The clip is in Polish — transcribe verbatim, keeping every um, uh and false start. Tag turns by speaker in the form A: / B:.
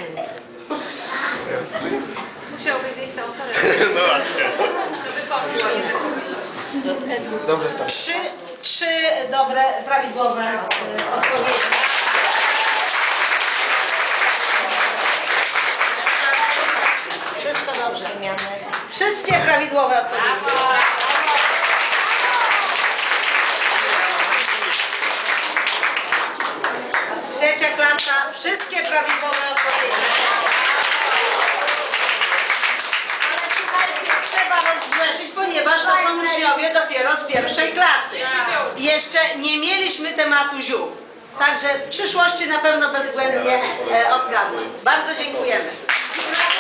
A: Musiałbyś zjeść całą torebkę.
B: No właśnie.
C: Dobrze, stary.
D: Trzy, trzy dobre, prawidłowe y, odpowiedzi. Wszystko dobrze. Wszystkie prawidłowe odpowiedzi. Trzecia klasa, wszystkie prawidłowe odpowiedzi. Ale słuchajcie, trzeba rozgrzeszyć, ponieważ to są uczniowie dopiero z pierwszej klasy. Jeszcze nie mieliśmy tematu ziół. Także w przyszłości na pewno bezbłędnie e, odgadną. Bardzo dziękujemy.